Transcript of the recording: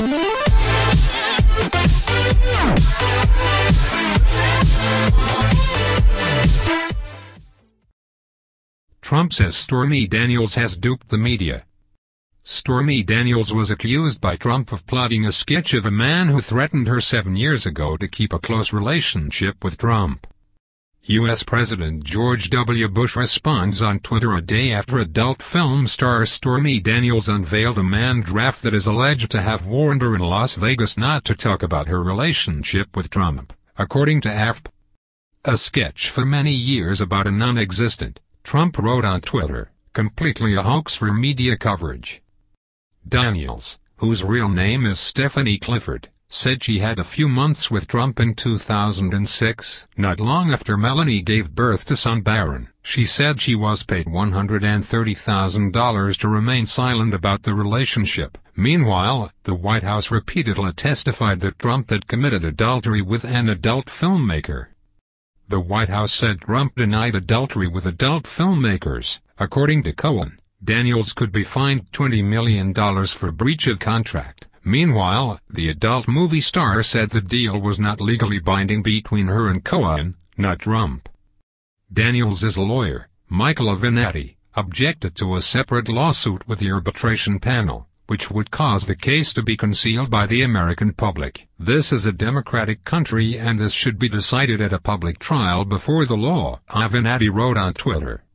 Trump says Stormy Daniels has duped the media. Stormy Daniels was accused by Trump of plotting a sketch of a man who threatened her 7 years ago to keep a close relationship with Trump. U.S. President George W. Bush responds on Twitter a day after adult film star Stormy Daniels unveiled a man draft that is alleged to have warned her in Las Vegas not to talk about her relationship with Trump, according to AFP. A sketch for many years about a non-existent, Trump wrote on Twitter, completely a hoax for media coverage. Daniels, whose real name is Stephanie Clifford, said she had a few months with Trump in 2006. Not long after Melanie gave birth to son Barron, she said she was paid $130,000 to remain silent about the relationship. Meanwhile, the White House repeatedly testified that Trump had committed adultery with an adult filmmaker. The White House said Trump denied adultery with adult filmmakers. According to Cohen, Daniels could be fined $20 million for breach of contract. Meanwhile, the adult movie star said the deal was not legally binding between her and Cohen, not Trump. Daniels' lawyer, Michael Avenatti, objected to a separate lawsuit with the arbitration panel, which would cause the case to be concealed by the American public. "This is a democratic country and this should be decided at a public trial before the law," Avenatti wrote on Twitter.